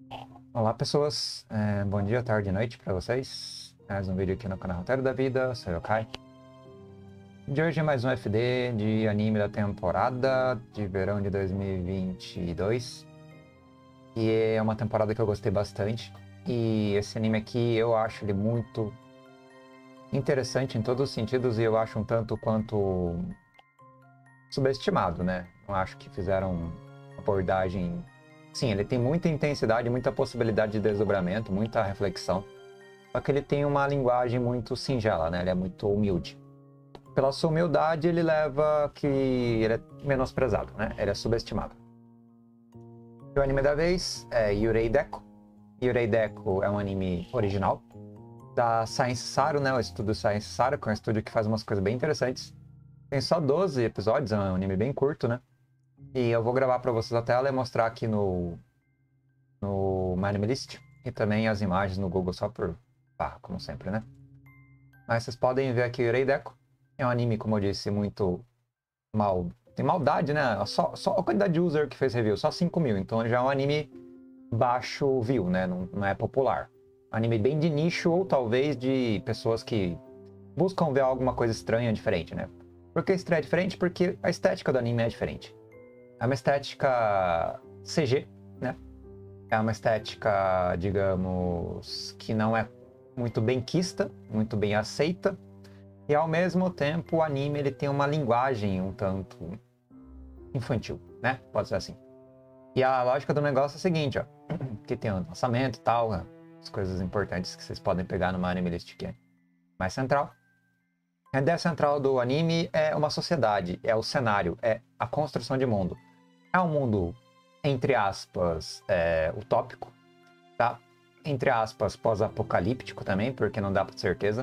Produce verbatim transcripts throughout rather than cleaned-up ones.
Olá pessoas, é, bom dia, tarde e noite para vocês. Mais um vídeo aqui no canal Roteiro da Vida, sou eu, Kai. De hoje é mais um F D de anime da temporada de verão de dois mil e vinte e dois. E é uma temporada que eu gostei bastante. E esse anime aqui eu acho ele muito interessante em todos os sentidos e eu acho um tanto quanto subestimado, né? Não acho que fizeram uma abordagem... Sim, ele tem muita intensidade, muita possibilidade de desdobramento, muita reflexão. Só que ele tem uma linguagem muito singela, né? Ele é muito humilde. Pela sua humildade, ele leva que ele é menosprezado, né? Ele é subestimado. O anime da vez é Yurei Deko. Yurei Deko é um anime original da Science Saru, né? O estúdio Science Saru, que é um estúdio que faz umas coisas bem interessantes. Tem só doze episódios, é um anime bem curto, né? E eu vou gravar para vocês a tela e mostrar aqui no, no My Anime List. E também as imagens no Google só por... Ah, como sempre, né? Mas vocês podem ver aqui o Yurei Deko. É um anime, como eu disse, muito mal... Tem maldade, né? Só, só a quantidade de user que fez review, só cinco mil. Então já é um anime baixo view, né? Não, não é popular. Anime bem de nicho ou talvez de pessoas que buscam ver alguma coisa estranha, diferente, né? Por que estranha é diferente? Porque a estética do anime é diferente. É uma estética C G, né? É uma estética, digamos, que não é muito benquista, muito bem aceita. E ao mesmo tempo o anime ele tem uma linguagem um tanto infantil, né? Pode ser assim. E a lógica do negócio é a seguinte, ó. Que tem um lançamento e tal, né? As coisas importantes que vocês podem pegar no Anime List que é mais central. A ideia central do anime é uma sociedade, é o cenário, é a construção de mundo. É um mundo, entre aspas, é, utópico, tá? Entre aspas, pós-apocalíptico também, porque não dá pra ter certeza.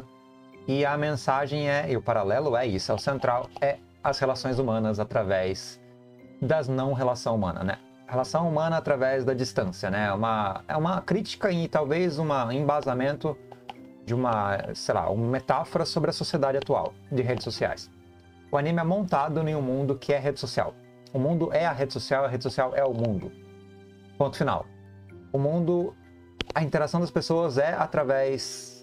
E a mensagem é, e o paralelo é isso, é o central, é as relações humanas através das não relação humana, né? Relação humana através da distância, né? Uma, é uma crítica e talvez um embasamento de uma, sei lá, uma metáfora sobre a sociedade atual de redes sociais. O anime é montado em um mundo que é rede social. O mundo é a rede social, a rede social é o mundo. Ponto final. O mundo, a interação das pessoas é através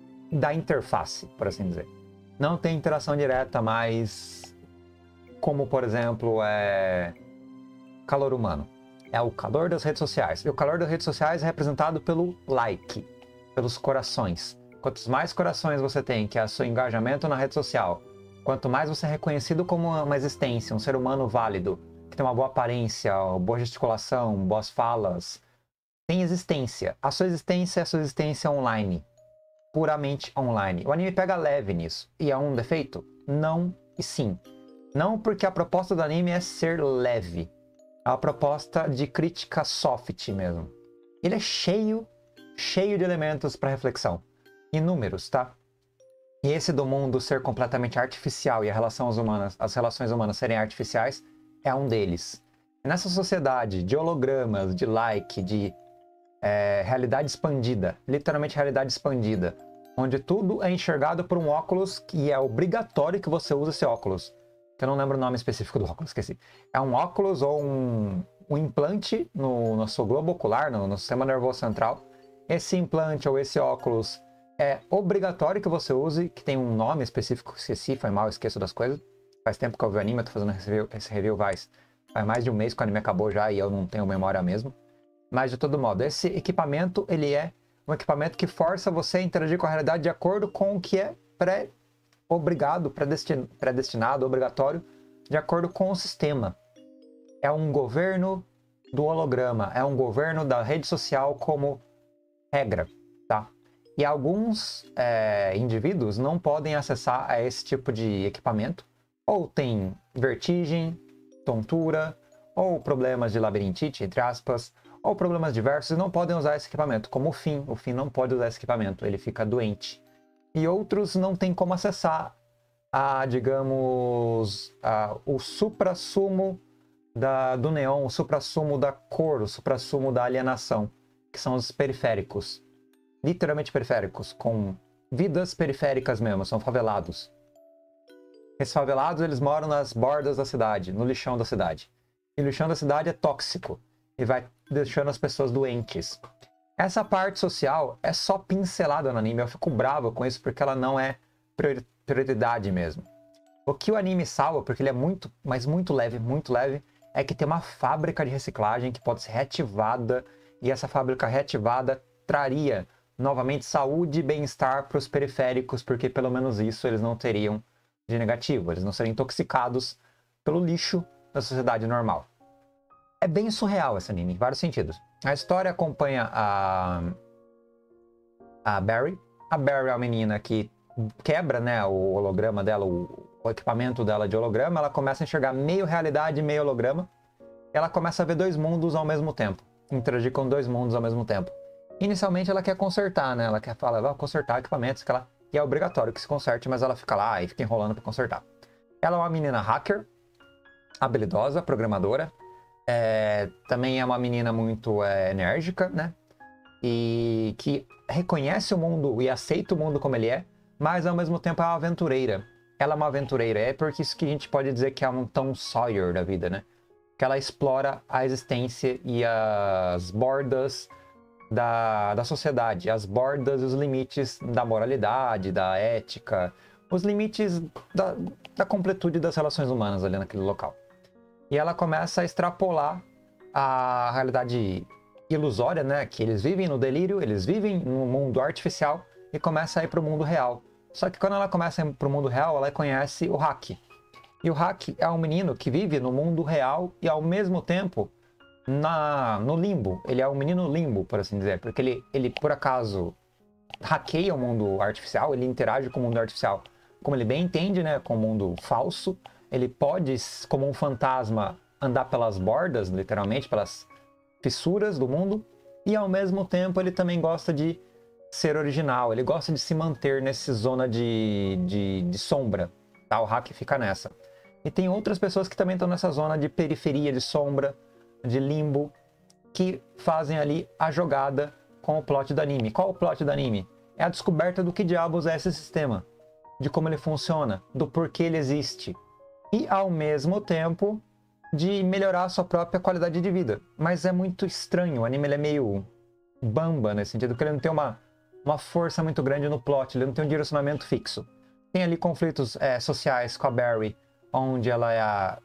da interface, por assim dizer. Não tem interação direta, mas como, por exemplo, é calor humano. É o calor das redes sociais. E o calor das redes sociais é representado pelo like, pelos corações. Quantos mais corações você tem, que é o seu engajamento na rede social, quanto mais você é reconhecido como uma existência, um ser humano válido, que tem uma boa aparência, boa gesticulação, boas falas, tem existência. A sua existência é a sua existência online. Puramente online. O anime pega leve nisso. E é um defeito? Não e sim. Não porque a proposta do anime é ser leve. É uma proposta de crítica soft mesmo. Ele é cheio, cheio de elementos para reflexão. Inúmeros, tá? E esse do mundo ser completamente artificial e a relação humanas, as relações humanas serem artificiais é um deles. Nessa sociedade de hologramas, de like, de é, realidade expandida, literalmente realidade expandida, onde tudo é enxergado por um óculos que é obrigatório que você use esse óculos. Que eu não lembro o nome específico do óculos, esqueci. É um óculos ou um, um implante no nosso globo ocular, no, no sistema nervoso central. Esse implante ou esse óculos é obrigatório que você use, que tem um nome específico, esqueci, foi mal, esqueço das coisas. Faz tempo que eu vi o anime, eu tô fazendo esse review, esse review faz, faz mais de um mês que o anime acabou já e eu não tenho memória mesmo. Mas de todo modo, esse equipamento, ele é um equipamento que força você a interagir com a realidade de acordo com o que é pré-obrigado, predestinado, obrigatório, de acordo com o sistema. É um governo do holograma, é um governo da rede social como regra, tá? E alguns é, indivíduos não podem acessar a esse tipo de equipamento, ou tem vertigem, tontura, ou problemas de labirintite, entre aspas, ou problemas diversos, e não podem usar esse equipamento, como o Finn. O Finn não pode usar esse equipamento, ele fica doente. E outros não têm como acessar a, digamos, a, o suprassumo da, do neon, o suprassumo da cor, o suprassumo da alienação, que são os periféricos. Literalmente periféricos, com vidas periféricas mesmo, são favelados. Esses favelados, eles moram nas bordas da cidade, no lixão da cidade. E o lixão da cidade é tóxico. e vai deixando as pessoas doentes. Essa parte social é só pincelada no anime. Eu fico bravo com isso porque ela não é prioridade mesmo. O que o anime salva, porque ele é muito, mas muito leve, muito leve, é que tem uma fábrica de reciclagem que pode ser reativada, e essa fábrica reativada traria novamente saúde e bem-estar para os periféricos, porque pelo menos isso eles não teriam de negativo, eles não seriam intoxicados pelo lixo da sociedade normal. É bem surreal esse anime, em vários sentidos. A história acompanha a, a Barry. A Barry é uma menina que quebra, né, o holograma dela, o, o equipamento dela de holograma. Ela começa a enxergar meio realidade e meio holograma. Ela começa a ver dois mundos ao mesmo tempo, interagir com dois mundos ao mesmo tempo. Inicialmente ela quer consertar, né? Ela quer falar, vai consertar equipamentos, que ela, e é obrigatório que se conserte, mas ela fica lá e fica enrolando para consertar. Ela é uma menina hacker, habilidosa, programadora. É, também é uma menina muito é, enérgica, né? E que reconhece o mundo e aceita o mundo como ele é, mas ao mesmo tempo é uma aventureira. Ela é uma aventureira, é porque isso que a gente pode dizer que é um Tom Sawyer da vida, né? Que ela explora a existência e as bordas da, da sociedade, as bordas e os limites da moralidade, da ética, os limites da, da completude das relações humanas ali naquele local. E ela começa a extrapolar a realidade ilusória, né? Que eles vivem no delírio, eles vivem no mundo artificial e começa a ir para o mundo real. Só que quando ela começa a ir para o mundo real, ela conhece o Hack. E o Hack é um menino que vive no mundo real e ao mesmo tempo na, no limbo. Ele é um menino limbo, por assim dizer, porque ele, ele por acaso hackeia o mundo artificial, ele interage com o mundo artificial como ele bem entende, né? Com o mundo falso. Ele pode, como um fantasma, andar pelas bordas, literalmente, pelas fissuras do mundo. E ao mesmo tempo ele também gosta de ser original. Ele gosta de se manter nessa zona de, de, de sombra. Tá? O Hack fica nessa. E tem outras pessoas que também estão nessa zona de periferia, de sombra, de limbo, que fazem ali a jogada com o plot do anime. Qual o plot do anime? É a descoberta do que diabos é esse sistema. De como ele funciona, do porquê ele existe. E, ao mesmo tempo, de melhorar a sua própria qualidade de vida. Mas é muito estranho, o anime ele é meio bamba, nesse sentido que ele não tem uma, uma força muito grande no plot, ele não tem um direcionamento fixo. Tem ali conflitos é, sociais com a Barry, onde ela é a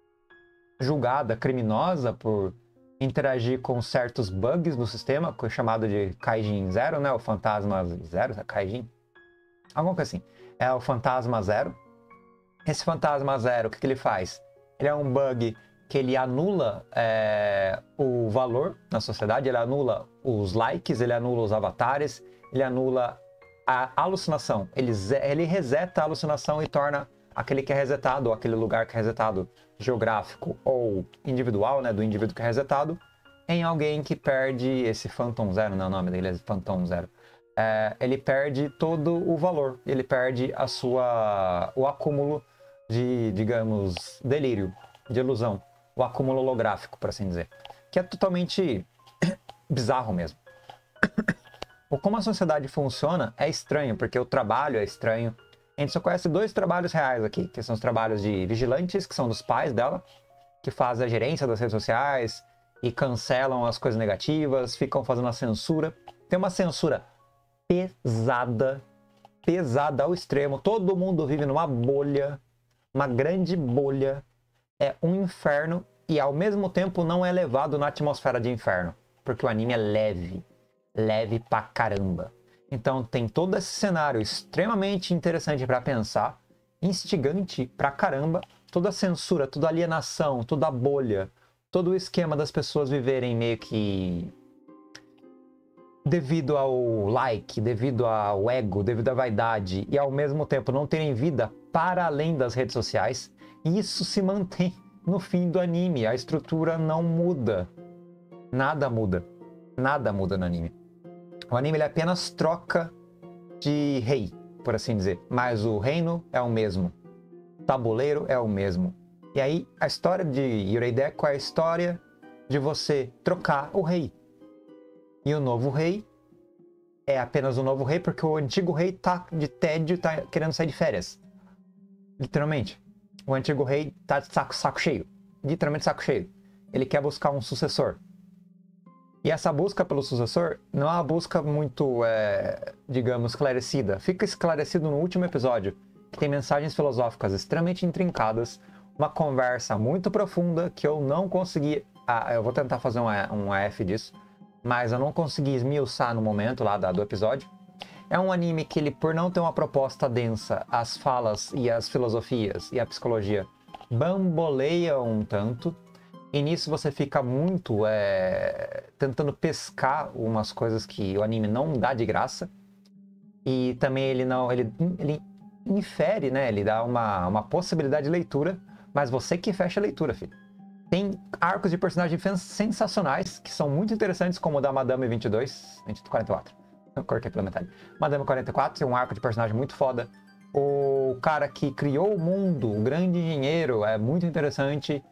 julgada criminosa por interagir com certos bugs no sistema, chamado de Kaijin Zero, né? O Fantasma Zero, Kaijin? Alguma coisa assim. É o Fantasma Zero. Esse Fantasma Zero, o que, que ele faz? Ele é um bug que ele anula é, o valor na sociedade, ele anula os likes, ele anula os avatares, ele anula a alucinação. Ele, ele reseta a alucinação e torna aquele que é resetado, ou aquele lugar que é resetado, geográfico ou individual, né, do indivíduo que é resetado, em alguém que perde esse Phantom Zero, não é o nome dele, é Phantom Zero. É, ele perde todo o valor, ele perde a sua, o acúmulo de, digamos, delírio, de ilusão, o acúmulo holográfico, por assim dizer, que é totalmente bizarro mesmo. O como a sociedade funciona é estranho, porque o trabalho é estranho. A gente só conhece dois trabalhos reais aqui, que são os trabalhos de vigilantes, que são dos pais dela, que fazem a gerência das redes sociais e cancelam as coisas negativas, ficam fazendo a censura. Tem uma censura pesada, pesada ao extremo. Todo mundo vive numa bolha, uma grande bolha. É um inferno e ao mesmo tempo não é levado na atmosfera de inferno, porque o anime é leve, leve pra caramba. Então tem todo esse cenário extremamente interessante para pensar, instigante pra caramba, toda a censura, toda a alienação, toda a bolha, todo o esquema das pessoas viverem meio que devido ao like, devido ao ego, devido à vaidade e ao mesmo tempo não terem vida para além das redes sociais. E isso se mantém no fim do anime, a estrutura não muda, nada muda, nada muda no anime. O anime ele apenas troca de rei, por assim dizer, mas o reino é o mesmo, o tabuleiro é o mesmo. E aí a história de Yurei Deco é a história de você trocar o rei. E o novo rei é apenas o novo rei porque o antigo rei tá de tédio, tá querendo sair de férias. Literalmente. O antigo rei tá de saco, saco cheio. Literalmente saco cheio. Ele quer buscar um sucessor. E essa busca pelo sucessor não é uma busca muito, é, digamos, esclarecida. Fica esclarecido no último episódio, que tem mensagens filosóficas extremamente intrincadas, uma conversa muito profunda que eu não consegui... Ah, eu vou tentar fazer um, um A F disso, mas eu não consegui esmiuçar no momento lá do episódio. É um anime que ele, por não ter uma proposta densa, as falas e as filosofias e a psicologia bamboleiam um tanto. E nisso você fica muito é, tentando pescar umas coisas que o anime não dá de graça. E também ele não... Ele, ele infere, né? Ele dá uma, uma possibilidade de leitura, mas você que fecha a leitura, filho. Tem arcos de personagens sensacionais, que são muito interessantes, como o da Madame vinte e dois, quarenta e quatro. Eu cortei pela metade. Madame quarenta e quatro tem um arco de personagem muito foda. O cara que criou o mundo, o grande engenheiro, é muito interessante.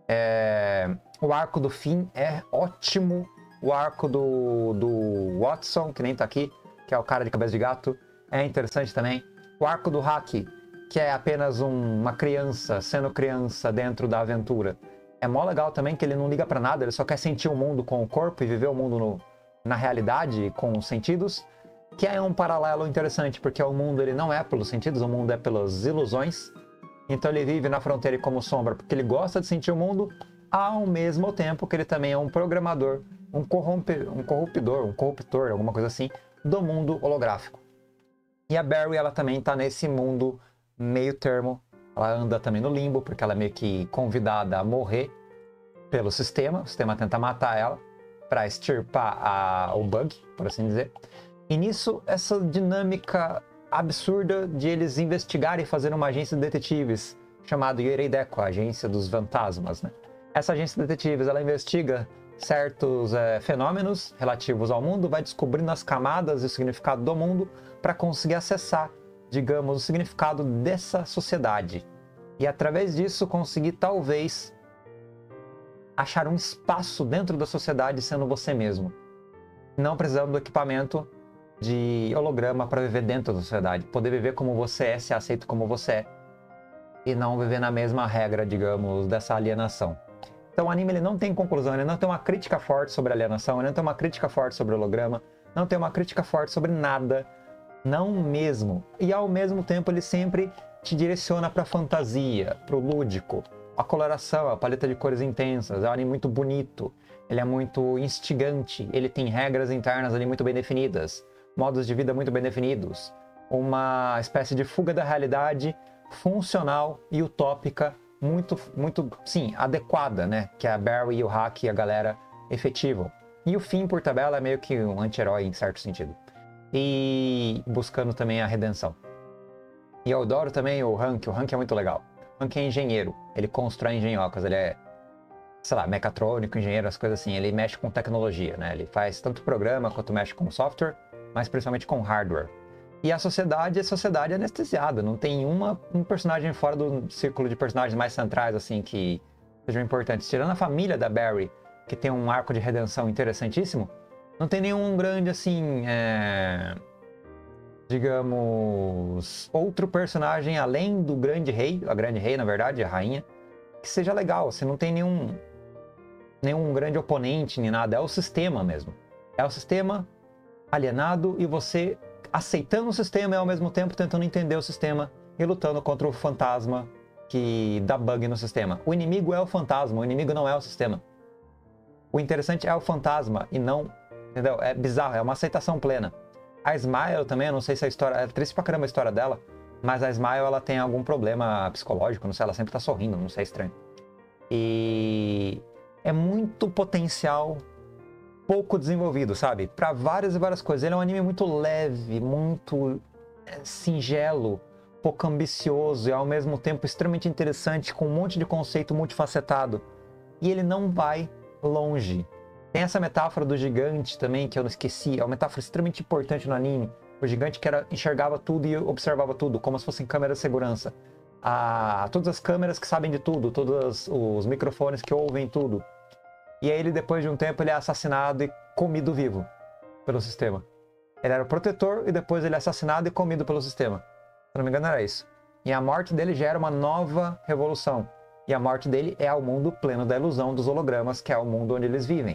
É... O arco do Finn é ótimo. O arco do, do Watson, que nem tá aqui, que é o cara de cabeça de gato, é interessante também. O arco do Haki, que é apenas um, uma criança sendo criança dentro da aventura. É mó legal também que ele não liga pra nada, ele só quer sentir o mundo com o corpo e viver o mundo no, na realidade, com os sentidos. Que é um paralelo interessante, porque o mundo ele não é pelos sentidos, o mundo é pelas ilusões. Então ele vive na fronteira como sombra, porque ele gosta de sentir o mundo, ao mesmo tempo que ele também é um programador, um, corrompe, um corrupidor, um corruptor, alguma coisa assim, do mundo holográfico. E a Barry, ela também tá nesse mundo meio termo. Ela anda também no limbo, porque ela é meio que convidada a morrer pelo sistema. O sistema tenta matar ela para extirpar a, o bug, por assim dizer. E nisso, essa dinâmica absurda de eles investigarem e fazer uma agência de detetives chamada Yoreideco, a agência dos fantasmas, né? Essa agência de detetives, ela investiga certos é, fenômenos relativos ao mundo, vai descobrindo as camadas e o significado do mundo para conseguir acessar, digamos, o significado dessa sociedade. E através disso conseguir, talvez, achar um espaço dentro da sociedade sendo você mesmo. Não precisando do equipamento de holograma para viver dentro da sociedade. Poder viver como você é, ser aceito como você é. E não viver na mesma regra, digamos, dessa alienação. Então o anime ele não tem conclusão, ele não tem uma crítica forte sobre alienação, ele não tem uma crítica forte sobre holograma, não tem uma crítica forte sobre nada. Não mesmo. E ao mesmo tempo ele sempre te direciona para a fantasia, para o lúdico. A coloração, a paleta de cores intensas, é um anime muito bonito. Ele é muito instigante, ele tem regras internas ali muito bem definidas. Modos de vida muito bem definidos. Uma espécie de fuga da realidade funcional e utópica muito, muito, sim, adequada, né? Que a Barry e o Haki e a galera efetivam. E o Finn, por tabela, é meio que um anti-herói em certo sentido. E buscando também a redenção. E eu adoro também o Hank, o Hank é muito legal. O Hank é engenheiro, ele constrói engenhocas, ele é, sei lá, mecatrônico, engenheiro, as coisas assim. Ele mexe com tecnologia, né? Ele faz tanto programa quanto mexe com software, mas principalmente com hardware. E a sociedade é sociedade anestesiada, não tem uma, um personagem fora do círculo de personagens mais centrais, assim, que sejam importantes. Tirando a família da Barry, que tem um arco de redenção interessantíssimo, não tem nenhum grande, assim, é... digamos, outro personagem além do grande rei, a grande rei, na verdade, a rainha, que seja legal. Você não tem nenhum, nenhum grande oponente, nem nada. É o sistema mesmo. É o sistema alienado e você aceitando o sistema e ao mesmo tempo tentando entender o sistema e lutando contra o fantasma que dá bug no sistema. O inimigo é o fantasma, o inimigo não é o sistema. O interessante é o fantasma e não... Entendeu? É bizarro, é uma aceitação plena. A Smile também, eu não sei se a história... É triste pra caramba a história dela, mas a Smile, ela tem algum problema psicológico, não sei, ela sempre tá sorrindo, não sei, é estranho. E... é muito potencial pouco desenvolvido, sabe? Pra várias e várias coisas. Ele é um anime muito leve, muito singelo, pouco ambicioso e ao mesmo tempo extremamente interessante, com um monte de conceito multifacetado. E ele não vai longe. Tem essa metáfora do gigante também, que eu não esqueci. É uma metáfora extremamente importante no anime. O gigante que era, enxergava tudo e observava tudo, como se fossem câmeras de segurança. Ah, todas as câmeras que sabem de tudo, todos os microfones que ouvem tudo. E aí ele, depois de um tempo, ele é assassinado e comido vivo pelo sistema. Ele era o protetor e depois ele é assassinado e comido pelo sistema. Se não me engano era isso. E a morte dele gera uma nova revolução. E a morte dele é o mundo pleno da ilusão dos hologramas, que é o mundo onde eles vivem.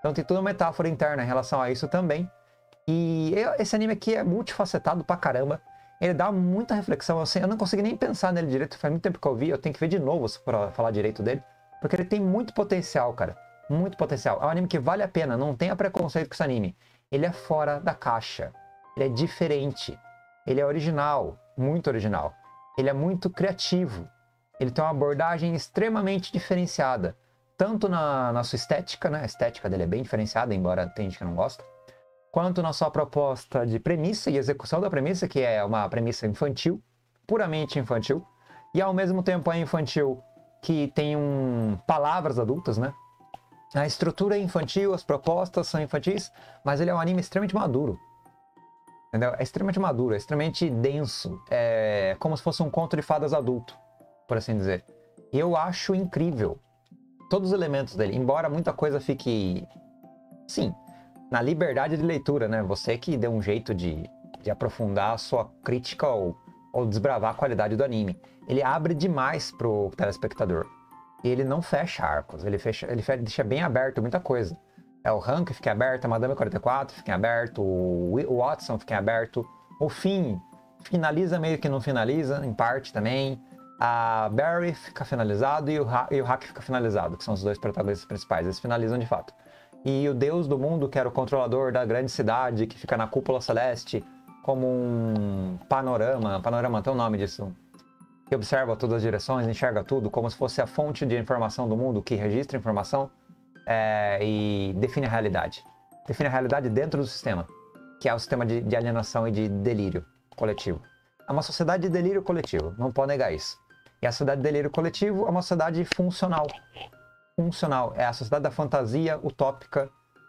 Então tem toda uma metáfora interna em relação a isso também. E esse anime aqui é multifacetado pra caramba. Ele dá muita reflexão, assim, eu não consegui nem pensar nele direito, faz muito tempo que eu vi, eu tenho que ver de novo pra falar direito dele. Porque ele tem muito potencial, cara. Muito potencial. É um anime que vale a pena, não tenha preconceito com esse anime. Ele é fora da caixa. Ele é diferente. Ele é original, muito original. Ele é muito criativo. Ele tem uma abordagem extremamente diferenciada. Tanto na, na sua estética, né? A estética dele é bem diferenciada, embora tenha gente que não gosta. Quanto na sua proposta de premissa e execução da premissa, que é uma premissa infantil, puramente infantil. E ao mesmo tempo é infantil que tem um, palavras adultas, né? A estrutura é infantil, as propostas são infantis, mas ele é um anime extremamente maduro. Entendeu? É extremamente maduro, é extremamente denso. É como se fosse um conto de fadas adulto, por assim dizer. E eu acho incrível todos os elementos dele, embora muita coisa fique, sim, na liberdade de leitura, né? Você que deu um jeito de, de aprofundar a sua crítica ou, ou desbravar a qualidade do anime. Ele abre demais pro telespectador. E ele não fecha arcos, ele, fecha, ele deixa bem aberto muita coisa. É o Rank fica aberto, a Madame quarenta e quatro fica aberto, o Watson fica aberto, o Finn finaliza meio que não finaliza, em parte também. A Barry fica finalizado e o, ha e o Hack fica finalizado, que são os dois protagonistas principais, eles finalizam de fato. E o Deus do Mundo, que era o controlador da grande cidade, que fica na Cúpula Celeste, como um panorama, panorama tem o nome disso, que observa todas as direções, enxerga tudo, como se fosse a fonte de informação do mundo, que registra informação é, e define a realidade. Define a realidade dentro do sistema, que é o sistema de, de alienação e de delírio coletivo. É uma sociedade de delírio coletivo, não pode negar isso. E a sociedade de delírio coletivo é uma sociedade funcional. Funcional, é a sociedade da fantasia utópica,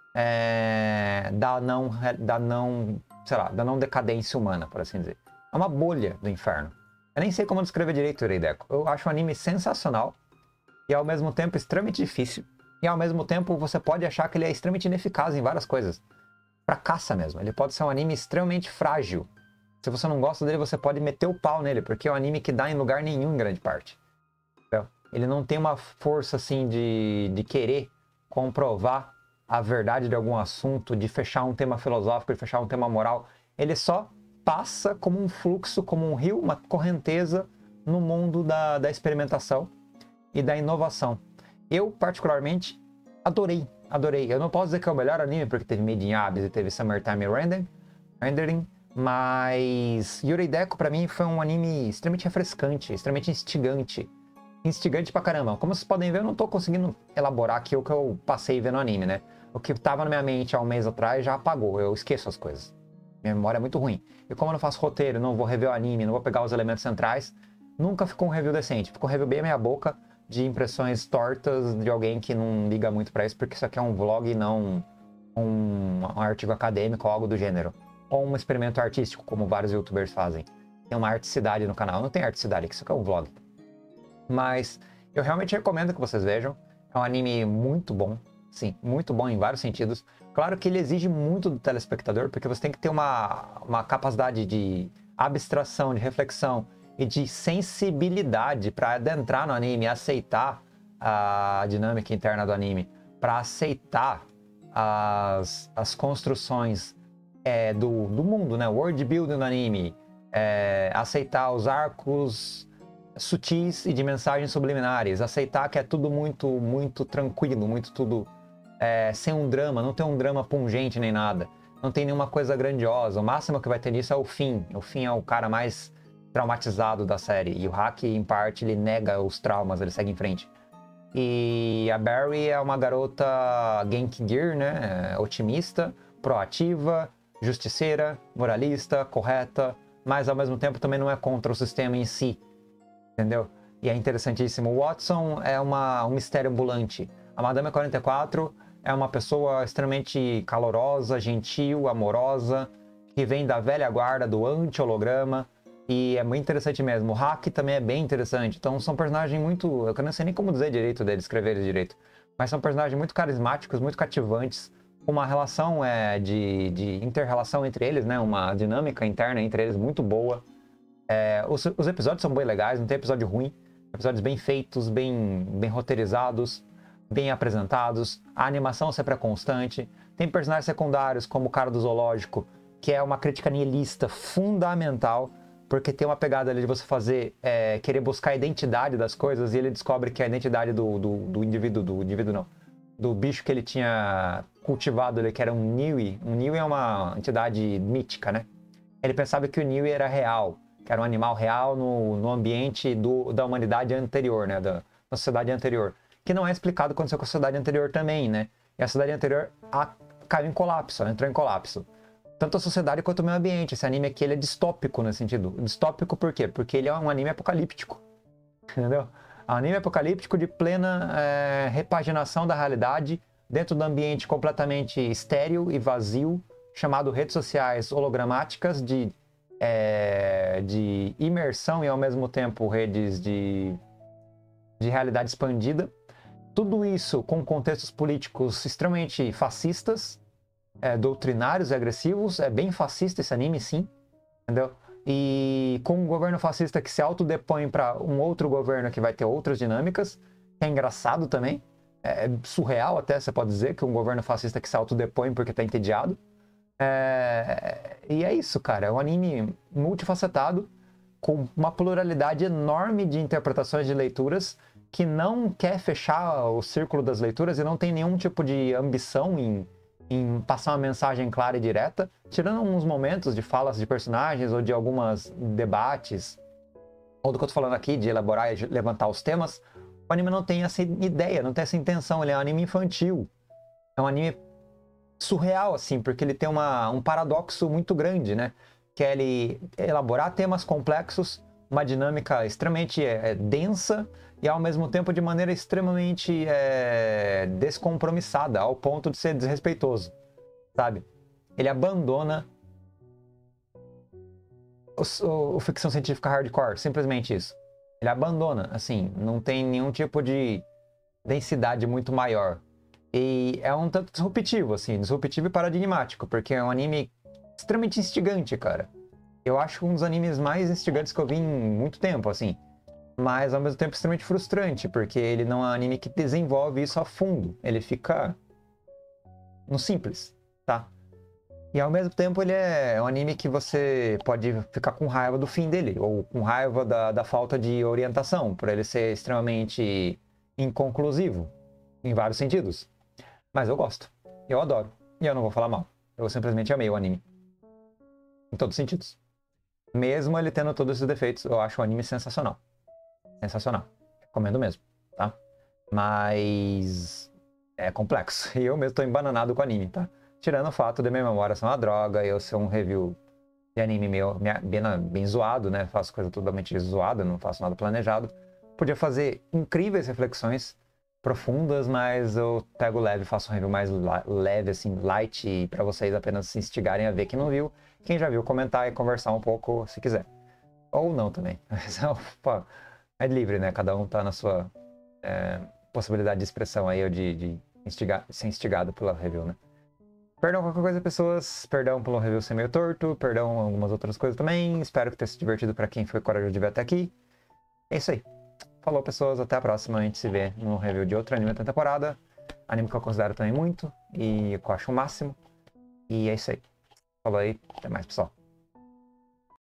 é, da, não, da não, sei lá, da não decadência humana, por assim dizer. É uma bolha do inferno. Eu nem sei como descrever direito o Ireideco. Eu acho um anime sensacional e ao mesmo tempo extremamente difícil. E ao mesmo tempo você pode achar que ele é extremamente ineficaz em várias coisas. Pra caça mesmo. Ele pode ser um anime extremamente frágil. Se você não gosta dele, você pode meter o pau nele, porque é um anime que dá em lugar nenhum em grande parte. Entendeu? Ele não tem uma força assim de, de querer comprovar a verdade de algum assunto, de fechar um tema filosófico, de fechar um tema moral. Ele só passa como um fluxo, como um rio, uma correnteza no mundo da, da experimentação e da inovação. Eu, particularmente, adorei, adorei. Eu não posso dizer que é o melhor anime, porque teve Made in Abyss e teve Summertime Rendering, Rendering mas Yurei Deco, pra mim, foi um anime extremamente refrescante, extremamente instigante. Instigante pra caramba. Como vocês podem ver, eu não tô conseguindo elaborar aqui o que eu passei vendo o anime, né? O que tava na minha mente há um mês atrás já apagou, eu esqueço as coisas. Minha memória é muito ruim. E como eu não faço roteiro, não vou rever o anime, não vou pegar os elementos centrais, nunca ficou um review decente. Ficou um review bem meia boca de impressões tortas de alguém que não liga muito pra isso, porque isso aqui é um vlog e não um, um artigo acadêmico ou algo do gênero. Ou um experimento artístico, como vários youtubers fazem. Tem uma articidade no canal. Não tem articidade aqui, isso aqui é um vlog. Mas eu realmente recomendo que vocês vejam. É um anime muito bom. Sim, muito bom em vários sentidos. Claro que ele exige muito do telespectador, porque você tem que ter uma, uma capacidade de abstração, de reflexão e de sensibilidade para adentrar no anime, aceitar a dinâmica interna do anime, para aceitar as, as construções é, do, do mundo, né? World building do anime, é, aceitar os arcos sutis e de mensagens subliminares, aceitar que é tudo muito, muito tranquilo, muito tudo é, sem um drama, não tem um drama pungente nem nada, não tem nenhuma coisa grandiosa. O máximo que vai ter nisso é o Finn. O Finn é o cara mais traumatizado da série, e o Hack, em parte, ele nega os traumas, ele segue em frente. E a Barry é uma garota Genki Gear, né? Otimista, proativa, justiceira, moralista, correta, mas ao mesmo tempo também não é contra o sistema em si, entendeu? E é interessantíssimo. O Watson é uma, um mistério ambulante. A Madame quarenta e quatro é uma pessoa extremamente calorosa, gentil, amorosa, que vem da velha guarda do anti-holograma, e é muito interessante mesmo. O Hack também é bem interessante. Então são personagens muito... Eu não sei nem como dizer direito dele, escrever eles direito. Mas são personagens muito carismáticos, muito cativantes, com uma relação é, de, de inter-relação entre eles, né? Uma dinâmica interna entre eles muito boa. É, os, os episódios são bem legais, não tem episódio ruim. Episódios bem feitos, bem, bem roteirizados. bem apresentados, a animação sempre é constante, tem personagens secundários como o cara do zoológico, que é uma crítica nihilista fundamental, porque tem uma pegada ali de você fazer, é, querer buscar a identidade das coisas, e ele descobre que a identidade do, do, do indivíduo, do indivíduo não, do bicho que ele tinha cultivado ali, que era um Niwi. Um Niwi é uma entidade mítica, né? Ele pensava que o Niwi era real, que era um animal real no, no ambiente do, da humanidade anterior, né? Da, da sociedade anterior. Que não é explicado o que aconteceu com a sociedade anterior também, né? E a sociedade anterior a, caiu em colapso, entrou em colapso. Tanto a sociedade quanto o meio ambiente. Esse anime aqui ele é distópico nesse sentido. Distópico por quê? Porque ele é um anime apocalíptico. Entendeu? Um anime apocalíptico de plena é, repaginação da realidade dentro do ambiente completamente estéril e vazio, chamado redes sociais hologramáticas de, é, de imersão e ao mesmo tempo redes de, de realidade expandida. Tudo isso com contextos políticos extremamente fascistas, é, doutrinários e agressivos. É bem fascista esse anime, sim. Entendeu? E com um governo fascista que se autodepõe para um outro governo que vai ter outras dinâmicas. É engraçado também. É surreal até, você pode dizer, que um governo fascista que se autodepõe porque está entediado. É... E é isso, cara. É um anime multifacetado, com uma pluralidade enorme de interpretações de leituras, que não quer fechar o círculo das leituras e não tem nenhum tipo de ambição em, em passar uma mensagem clara e direta, tirando alguns momentos de falas de personagens ou de alguns debates, ou do que eu tô falando aqui, de elaborar e levantar os temas. O anime não tem essa ideia, não tem essa intenção, ele é um anime infantil. É um anime surreal, assim, porque ele tem uma, um paradoxo muito grande, né? Que é ele elaborar temas complexos, uma dinâmica extremamente é, densa e ao mesmo tempo de maneira extremamente é, descompromissada, ao ponto de ser desrespeitoso, sabe? Ele abandona o, o, o ficção científica hardcore, simplesmente isso. Ele abandona, assim, não tem nenhum tipo de densidade muito maior. E é um tanto disruptivo, assim, disruptivo e paradigmático, porque é um anime extremamente instigante, cara. Eu acho um dos animes mais instigantes que eu vi em muito tempo, assim. Mas, ao mesmo tempo, extremamente frustrante, porque ele não é um anime que desenvolve isso a fundo. Ele fica no simples, tá? E, ao mesmo tempo, ele é um anime que você pode ficar com raiva do fim dele, ou com raiva da, da falta de orientação, por ele ser extremamente inconclusivo, em vários sentidos. Mas eu gosto, eu adoro, e eu não vou falar mal. Eu simplesmente amei o anime. Em todos os sentidos. Mesmo ele tendo todos esses defeitos, eu acho o anime sensacional. Sensacional. Recomendo mesmo, tá? Mas é complexo. E eu mesmo tô embananado com o anime, tá? Tirando o fato de minha memória ser uma droga, eu ser um review de anime meio, bem, bem zoado, né? Faço coisa totalmente zoada, não faço nada planejado. Podia fazer incríveis reflexões profundas, mas eu pego leve, faço um review mais leve, assim, light, para vocês apenas se instigarem a ver quem não viu. Quem já viu, comentar e conversar um pouco, se quiser. Ou não também. É livre, né? Cada um tá na sua é, possibilidade de expressão aí, ou de, de instigar, ser instigado pela review, né? Perdão qualquer coisa, pessoas. Perdão pelo review ser meio torto. Perdão algumas outras coisas também. Espero que tenha se divertido para quem foi corajoso de ver até aqui. É isso aí. Falou, pessoas. Até a próxima. A gente se vê no review de outro anime da temporada. Anime que eu considero também muito. E que eu acho o máximo. E é isso aí. Falou aí. Até mais, pessoal.